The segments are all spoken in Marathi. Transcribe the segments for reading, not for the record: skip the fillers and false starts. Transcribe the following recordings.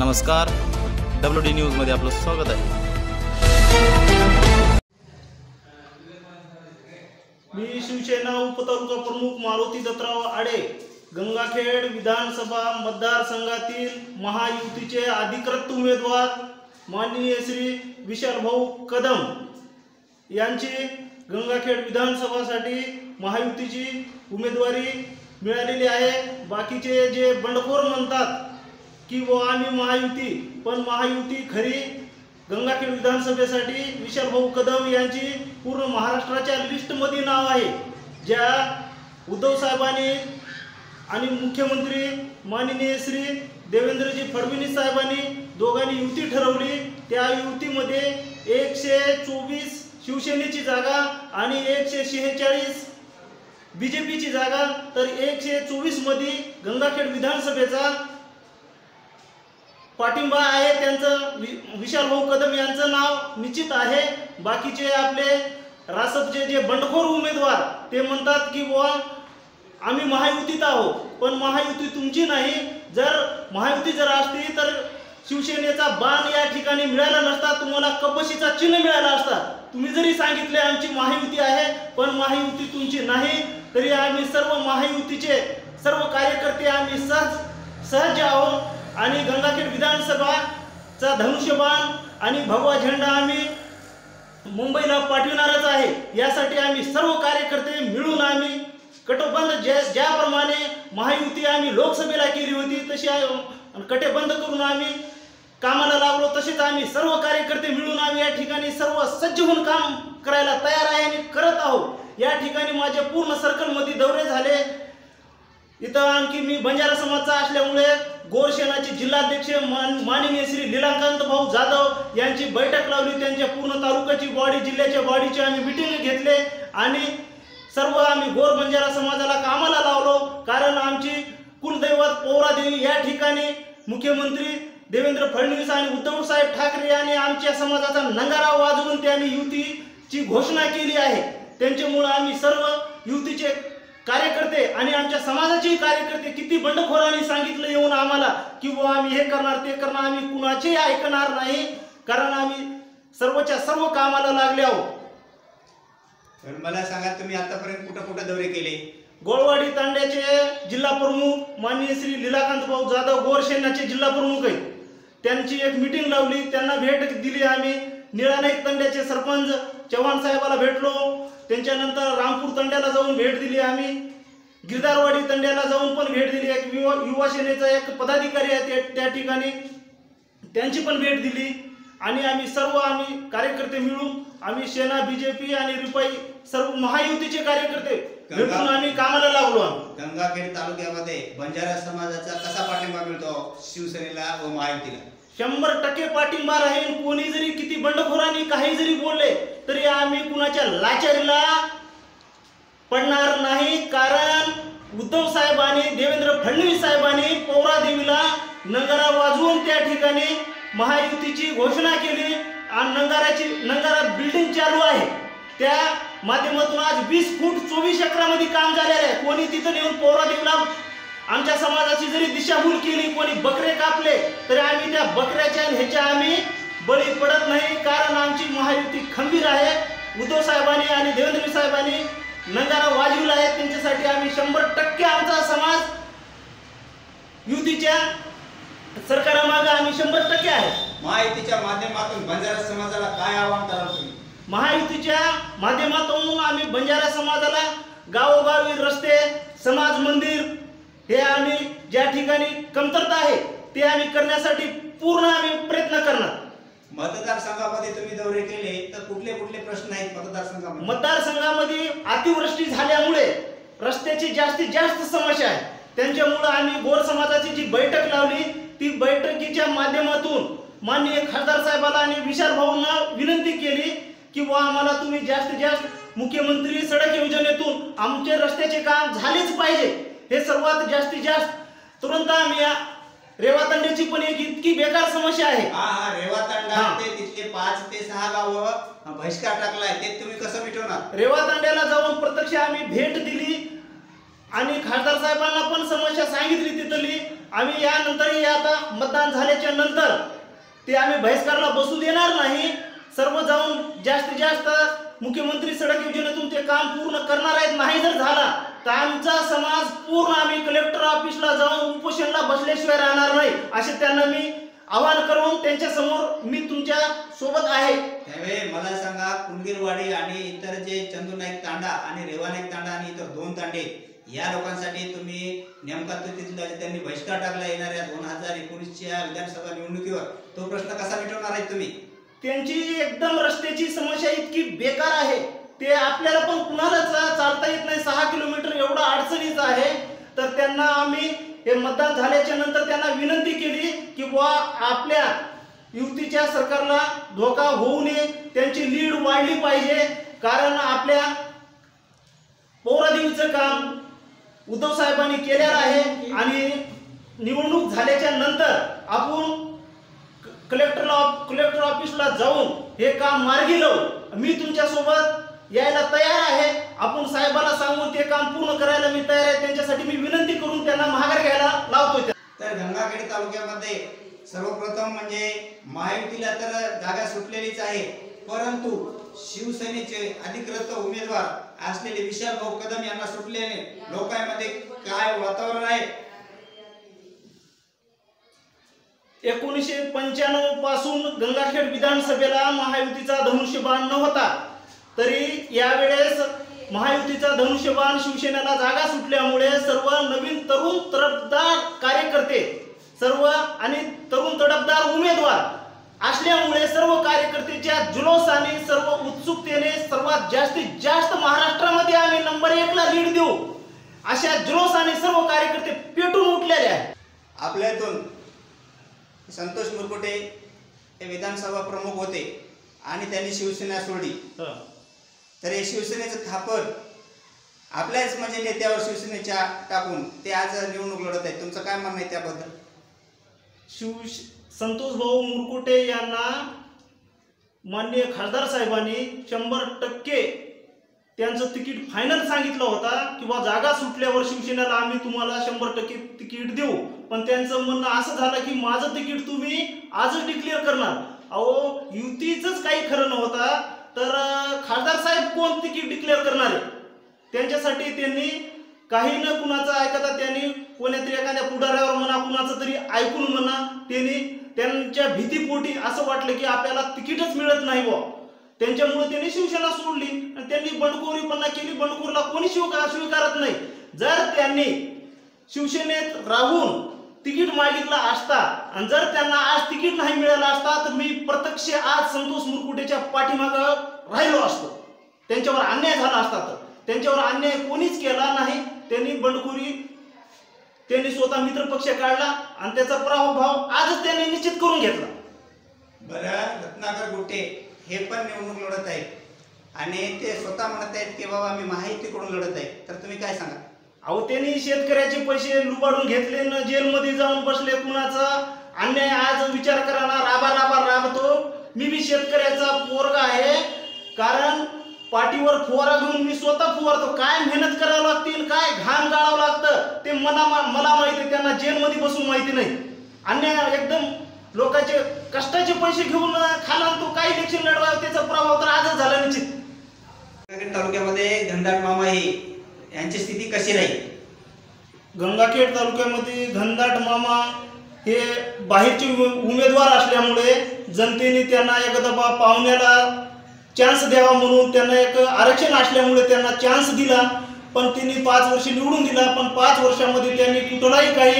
नमस्कार, WD न्यूजमध्ये आपलं स्वागत आहे। मी शिवसेना उपतालुका प्रमुख मारुती दत्तराव आडे गंगाखेड विधानसभा मतदारसंघातील महायुतीचे अधिकृत उमेदवार माननीय श्री विशाल भाऊ कदम यांची गंगाखेड विधानसभासाठी महायुतीची उमेदवारी मिळालेली आहे। बाकीचे जे बंडखोर म्हणतात की वो आम्ही महायुती, पण महायुती खरी गंगाखेड विधानसभेसाठी विशाल भाऊ कदम यांची पूर्ण महाराष्ट्राच्या लिस्टमध्ये नाव आहे। ज्या उद्धव साहेबांनी आणि मुख्यमंत्री माननीय श्री देवेंद्रजी फडणवीस साहेबांनी दोघांनी युती ठरवली, त्या युतीमध्ये 124 शिवसेनेची जागा आणि 146 बीजेपीची जागा, तर 124 मध्ये गंगाखेड विधानसभेचा पाठिंबा आहे। त्यांचं विशाल भाऊ कदम यांचं नाव निश्चित आहे। बाकीचे आपले रासपचे जे बंडखोर उमेदवार ते म्हणतात की बुवा आम्ही महायुतीत आहोत, पण महायुती तुमची नाही। जर महायुती जर असती तर शिवसेनेचा बाण या ठिकाणी मिळाला नसता, तुम्हाला कपशीचा चिन्ह मिळाला असता। तुम्ही जरी सांगितले आमची महायुती आहे, पण महायुती तुमची नाही, तरी आम्ही सर्व महायुतीचे सर्व कार्यकर्ते आम्ही सहज आहोत आणि गंगाखेड विधानसभाचा धनुष्यबाण आणि भगवा झेंडा आम्ही मुंबईला पाठविणारच आहे। यासाठी आम्ही सर्व कार्यकर्ते मिळून आम्ही कटबंध ज्याप्रमाणे महायुती आम्ही लोकसभेला केली होती तशी कटबंध करून आम्ही कामाला लागलो, तसेच आम्ही सर्व कार्यकर्ते मिळून आम्ही या ठिकाणी सर्व सज्ज होऊन काम करायला तयार आहे आणि करत आहोत। या ठिकाणी माझे पूर्ण सर्कलमध्ये दौरे झाले। इथं आणखी मी बंजारा समाजचा असल्यामुळे गोरसेनाचे जिल्हाध्यक्ष माननीय श्री लीलाकांत भाऊ जाधव यांची बैठक लावली। त्यांच्या पूर्ण तालुक्याची बॉडी, जिल्ह्याच्या बॉडीची आम्ही मीटिंग घेतले आणि सर्व आम्ही गोर बंजारा समाजाला कामाला लावलो। कारण आमची कुलदैवत पौरादेवी या ठिकाणी मुख्यमंत्री देवेंद्र फडणवीस आणि उद्धव साहेब ठाकरे यांनी आमच्या समाजाचा नंगारा वाजवून त्यांनी युतीची घोषणा केली आहे। त्यांच्यामुळे आम्ही सर्व युतीचे कार्यकर्ते आणि आमच्या समाजाचे कार्यकर्ते किती बंडखोरांनी सांगितलं येऊन आम्हाला की वो आम्ही हे करणार ते करणार, आम्ही कुणाचे ऐकणार नाही, कारण आम्ही सर्वच्या सर्व कामाला लागले आहोत। तर मला सांगा, तुम्ही आतापर्यंत कुठे दौरे केले? गोळवाडी तांड्याचे जिल्हा प्रमुख माननीय श्री लीलाकांत भाऊ जाधव गोरसेनाचे जिल्हा प्रमुख आहेत, त्यांची एक मीटिंग लावली, त्यांना भेट दिली आम्ही। निळानाईक तांड्याचे सरपंच चव्हाण साहेबाला भेटलो, त्यांच्यानंतर रामपूर तांड्याला जाऊन भेट दिली आम्ही, गिरदारवाडी तांड्याला जाऊन पण भेट दिली। एक युवा सेनेचा एक पदाधिकारी आहे त्या ठिकाणी, त्यांची पण भेट दिली आणि आम्ही सर्व कार्यकर्ते मिळून आम्ही सेना, बीजेपी आणि रिपाई सर्व महायुतीचे कार्यकर्ते भेटून आम्ही कामाला लागलो। गंगाखेड तालुक्यामध्ये बंजारा समाजाचा कसा पाठिंबा मिळतो शिवसेनेला व महायुतीला? 100% पाठिंबा राहील। कोणी जरी किती बंडखोरांनी काही जरी बोलले तरी आम्ही कुणाच्या लाचारीला पडणार नाही, कारण उद्धव साहेबांनी, देवेंद्र फडणवीस साहेबांनी पौरादेवीला नंगारा वाजवून त्या ठिकाणी महायुतीची घोषणा केली आणि नंगारा बिल्डिंग चालू आहे। त्या माध्यमातून आज 20 फूट 24 एकरामध्ये काम झालेलं आहे। कोणी तिथं नेऊन पौरादेवीला आमच्या समाजाची जरी दिशाभूल केली, कोणी बकरे कापले तरी आम्ही त्या बकऱ्याच्या ह्याच्या आम्ही बळी पडत नाही, कारण आमची महायुती खंबीर आहे। उद्धव साहेबांनी आणि देवेंद्र साहेबांनी नंगारा वाजविला आहे, त्यांच्यासाठी आम्ही 100% आमचा समाज युतीच्या सरकारामागे आम्ही 100% आहे। महायुतीच्या माध्यमातून बंजारा समाजाला काय आवाहन कराल तुम्ही? महायुतीच्या माध्यमातून आम्ही बंजारा समाजाला गावोगावी रस्ते, समाज मंदिर हे आम्ही ज्या ठिकाणी कमतरता आहे ते आम्ही करण्यासाठी पूर्ण आम्ही प्रयत्न करणार। मतदारसंघामध्ये तुम्ही दौरे केले तर कुठले प्रश्न आहेत मतदारसंघामध्ये? मतदारसंघामध्ये अतिवृष्टी झाल्यामुळे रस्त्याची जास्तीत जास्त समस्या आहे। त्यांच्यामुळे आम्ही गोर समाजाची जी बैठक लावली, ती बैठकीच्या माध्यमातून माननीय खासदार साहेबाला आणि विशाल भाऊंना विनंती केली की आम्हाला तुम्ही जास्तीत जास्त मुख्यमंत्री सडक योजनेतून आमचे रस्त्याचे काम झालेच पाहिजे। हे सर्वात जास्तीत जास्त तुरंत आम्ही रेवातांड्याची पण एक इतकी बेकार समस्या आहे। रेवातांडा ते तिथले 5 ते 6 गाव बहिष्कार टाकलाय, ते तुम्ही कसं मिटवणार? रेवातांड्याला जाऊन प्रत्यक्ष आम्ही भेट दिली आणि खासदार साहेबांना पण समस्या समस्या सांगितली तिथली, आम्ही यानंतरही आता मतदान झाल्याच्या नंतर ते आम्ही बहिष्कारला बसू देणार नाही. सर्व जाऊन जास्तीत जास्त मुख्यमंत्री सडक योजनेतून ते काम पूर्ण करणार आहेत. नाही जर झाला तर आमचा समाज पूर्ण आम्ही कलेक्टर ऑफिसला जाऊन उपोषणला बसल्याशिवाय राहणार नाही, असे त्यांना मी आवाहन करून त्यांच्या समोर मी तुमच्या सोबत आहे. त्यावेळी मला सांगा, कुंडगिरवाडी आणि इतर जे चंदू नाईक तांडा आणि रेवा नाईक तांडा आणि इतर 2 तांडे या लोकांसाठी तुम्ही नेमका तिथला त्यांनी बहिष्कार टाकला येणाऱ्या 2019च्या विधानसभा निवडणुकीवर, तो प्रश्न कसा मिटवणार आहे तुम्ही? त्यांची एकदम रस्त्याची समस्या इतकी बेकार आहे, ते आपल्याला पण कुणालाच चालता येत नाही. 6 किलोमीटर एवढा अडचणीचं आहे. तर त्यांना आम्ही हे मतदान झाल्याच्या नंतर त्यांना विनंती केली की बुवा आपल्या युतीच्या सरकारला धोका होऊ नये, त्यांची लीड वाढली पाहिजे. कारण आपल्या पौरादेवीचं काम उद्धव साहेबांनी केलेलं आहे आणि निवडणूक झाल्याच्या नंतर आपण कलेक्टर ऑफिसला जाऊन हे काम मार्गी लावू. मी तुमच्या सोबत यायला तयार आहे. आपण साहेबाला सांगून ते काम पूर्ण करायला मी तयार आहे. त्यांच्यासाठी मी विनंती करून त्यांना माघार घ्यायला लावतोय. तर गंगाखेड तालुक्यामध्ये सर्वप्रथम म्हणजे महायुतीला तर जागा सुटलेलीच आहे, परंतु शिवसेनेचे अधिकृत उमेदवार असलेले विशाल भाऊ कदम यांना सुटल्याने लोकांमध्ये काय वातावरण आहे? 1995 पासून गंगाखेड विधानसभेला महायुतीचा धनुष्यबाण नव्हता, तरी यावेळेस महायुतीचा धनुष्यबाण शिवसेनेला जागा सुटल्यामुळे सर्व नवीन तरुण तडफदार कार्यकर्ते सर्व आणि तरुण तडफदार उमेदवार असल्यामुळे सर्व कार्यकर्त्याच्या जुलूसाने सर्व उत्सुकतेने सर्वात जास्तीत जास्त महाराष्ट्रामध्ये आम्ही नंबर 1 ला लीड देऊ अशा जुलूसाने सर्व कार्यकर्ते पेटून उठलेले आहेत. आपल्यातून संतोष मुरकुटे हे विधानसभा प्रमुख होते आणि त्यांनी शिवसेना सोडली, तर हे शिवसेनेचं खापर आपल्याच म्हणजे नेत्यावर शिवसेनेच्या टाकून ते आज निवडणूक लढत आहे. तुमचं काय म्हणणं आहे त्याबद्दल? संतोष भाऊ मुरकुटे यांना माननीय खासदार साहेबांनी 100% त्यांचं तिकीट फायनल सांगितलं होता किंवा जागा सुटल्यावर शिवसेनेला आम्ही तुम्हाला 100% तिकीट देऊ. पण त्यांचं म्हणणं असं झालं की माझं तिकीट तुम्ही आजच डिक्लेअर करणार. अहो, युतीचंच काही खरं नव्हता तर खासदार साहेब कोण तिकीट डिक्लेअर करणार आहे? त्यांच्यासाठी त्यांनी काही न कुणाचं ऐकता त्यांनी कोणत्यातरी एखाद्या पुढाऱ्यावर म्हणा कुणाचं तरी ऐकून म्हणा त्यांनी त्यांच्या भीतीपोटी असं वाटलं की आपल्याला तिकीटच मिळत नाही बुवा, त्यांच्यामुळे त्यांनी शिवसेना सोडली आणि त्यांनी बंडखोरीपणा केली. बंडखोरीला कोणी स्वीकारत नाही. जर त्यांनी शिवसेनेत राहून तिकीट मागितलं असता आणि जर त्यांना आज तिकीट नाही मिळालं असता तर मी प्रत्यक्ष आज संतोष मुरकुटेच्या पाठीमागं राहिलो असतो. त्यांच्यावर अन्याय झाला असता. तर त्यांच्यावर अन्याय कोणीच केला नाही. त्यांनी बंडखोरी त्यांनी स्वतः मित्रपक्ष काढला आणि त्याचा प्रभाव आजच त्यांनी निश्चित करून घेतला. बरं, रत्नाकर गुट्टे हे पण निवडणूक लढत आहेत आणि ते स्वतः म्हणत आहेत की बाबा आम्ही महायुतीकडून लढत आहे, तर तुम्ही काय सांगा? अहो, त्यांनी शेतकऱ्याचे पैसे लुबाडून घेतले न जेलमध्ये जाऊन बसले. कुणाचा अन्याय आज विचार करा ना, राबा राबतो. मी बी शेतकऱ्याचा पोरगा आहे, कारण पाठीवर फुवारा घेऊन मी स्वतः फुवारतो. काय मेहनत करावं लागतील, काय घाम गाळावं लागतं ते मला माहिती आहे. त्यांना जेलमध्ये बसून माहिती नाही. अन्याय एकदम लोकांचे कष्टाचे पैसे घेऊन खाला तो काय इलेक्शन लढवावं त्याचा प्रभाव तर आजच झाला निश्चित. तालुक्यामध्ये घनदाट मामा यांची स्थिती कशी राहील? गंगाखेड तालुक्यामध्ये घनदाट मामा हे बाहेरचे उमेदवार असल्यामुळे जनतेने त्यांना एकदा पाहुण्याला चान्स द्यावा म्हणून त्यांना एक आरक्षण असल्यामुळे त्यांना चान्स दिला. पण त्यांनी 5 वर्ष निवडून दिला. पण 5 वर्षामध्ये त्यांनी कुठलाही काही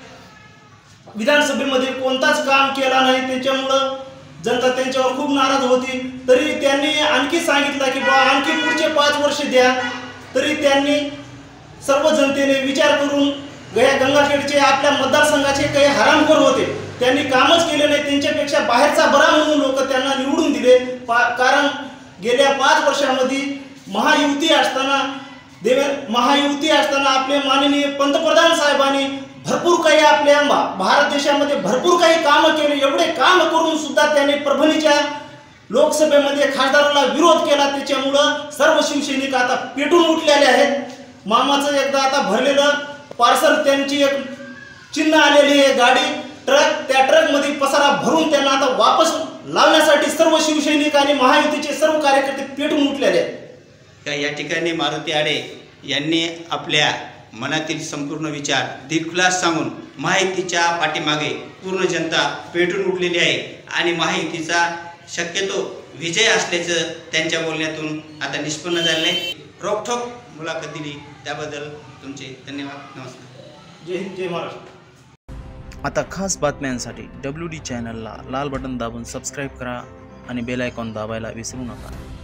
विधानसभेमध्ये कोणताच काम केला नाही. त्याच्यामुळं जनता त्यांच्यावर खूप नाराज होती. तरी त्यांनी आणखी सांगितलं की बा आणखी पुढचे 5 वर्ष द्या. तरी त्यांनी सर्व जनतेने विचार करून गंगाखेडचे आपल्या मतदारसंघाचे काही हरामखोर होते, त्यांनी कामच केले नाही. त्यांच्यापेक्षा बाहेरचा बरा म्हणून लोक त्यांना निवडून दिले. कारण गेल्या 5 वर्षामध्ये महायुती असताना आपले माननीय पंतप्रधान साहेबांनी भरपूर काही आपल्या भारत देशामध्ये भरपूर काही कामं केले. एवढे काम करून सुद्धा त्यांनी परभणीच्या लोकसभेमध्ये खासदाराला विरोध केला. त्याच्यामुळं सर्व शिवसैनिक आता पेटून उठलेले आहेत. मामाचं एकदा आता भरलेलं पार्सल त्यांची एक चिन्ह आलेली आहे गाडी ट्रक, त्या ट्रकमध्ये पसारा भरून त्यांना आता वापस लावण्यासाठी सर्व शिवसैनिक आणि महायुतीचे सर्व कार्यकर्ते पेटून उठलेले आहेत. या ठिकाणी मारुती आडे यांनी आपल्या मनातील संपूर्ण विचार दिलखुलास सांगून महायुतीच्या पाठीमागे पूर्ण जनता पेटून उठलेली आहे आणि महायुतीचा शक्यतो विजय असल्याचं त्यांच्या बोलण्यातून आता निष्पन्न झाले. रोखठोक मुलाखत दिली त्याबद्दल तुमचे धन्यवाद. नमस्कार. जय हिंद, जय महाराष्ट्र. आता खास बातम्यांसाठी WD चॅनलला लाल बटन दाबून सबस्क्राईब करा आणि बेल आयकॉन दाबायला विसरू नका.